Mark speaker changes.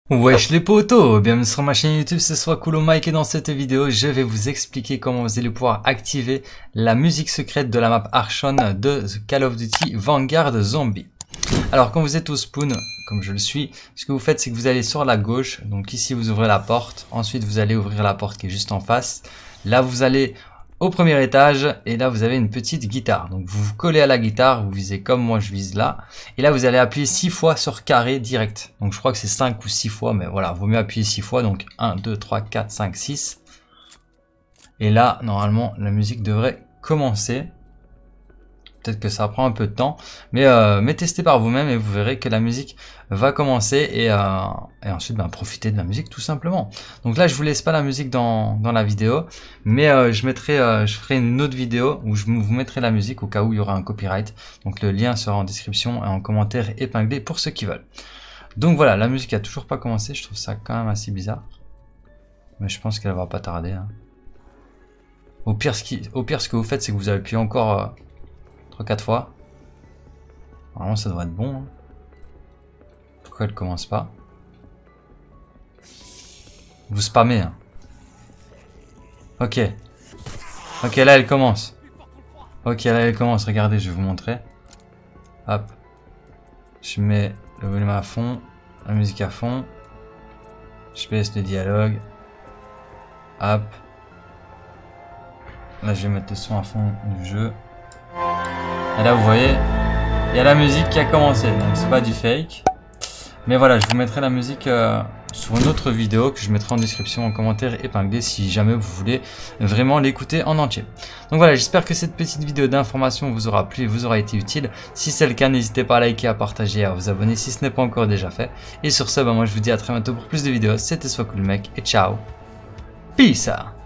Speaker 1: Wesh les potos, bienvenue sur ma chaîne YouTube, c'est SoisCoolOhMike et dans cette vidéo je vais vous expliquer comment vous allez pouvoir activer la musique secrète de la map Archon de Call of Duty Vanguard Zombie. Alors quand vous êtes au spawn, comme je le suis, ce que vous faites c'est que vous allez sur la gauche, donc ici vous ouvrez la porte, ensuite vous allez ouvrir la porte qui est juste en face, là vous allez au premier étage et là vous avez une petite guitare, donc vous vous collez à la guitare, vous visez comme moi je vise là, et là vous allez appuyer 6 fois sur carré direct, donc je crois que c'est 5 ou 6 fois, mais voilà, vaut mieux appuyer 6 fois, donc 1, 2, 3, 4, 5, 6, et là normalement la musique devrait commencer. Peut-être que ça prend un peu de temps, mais testez par vous-même et vous verrez que la musique va commencer et ensuite profitez de la musique tout simplement. Donc là je vous laisse pas la musique dans la vidéo, mais je ferai une autre vidéo où je vous mettrai la musique au cas où il y aura un copyright. Donc le lien sera en description et en commentaire épinglé pour ceux qui veulent. Donc voilà, la musique a toujours pas commencé, je trouve ça quand même assez bizarre, mais je pense qu'elle va pas tarder. Hein. Au pire ce que vous faites c'est que vous appuyez encore 3-4 fois. Normalement ça devrait être bon. Hein. Pourquoi elle commence pas? Vous spammez. Hein. Ok. Ok, là elle commence. Ok, là elle commence. Regardez, je vais vous montrer. Hop. Je mets le volume à fond. La musique à fond. Je baisse le dialogue. Hop. Là je vais mettre le son à fond du jeu. Et là vous voyez, il y a la musique qui a commencé, donc c'est pas du fake. Mais voilà, je vous mettrai la musique sur une autre vidéo que je mettrai en description, en commentaire épinglé si jamais vous voulez vraiment l'écouter en entier. Donc voilà, j'espère que cette petite vidéo d'information vous aura plu et vous aura été utile. Si c'est le cas, n'hésitez pas à liker, à partager et à vous abonner si ce n'est pas encore déjà fait. Et sur ce, moi je vous dis à très bientôt pour plus de vidéos. C'était SoisCoolOhMike et ciao. Peace!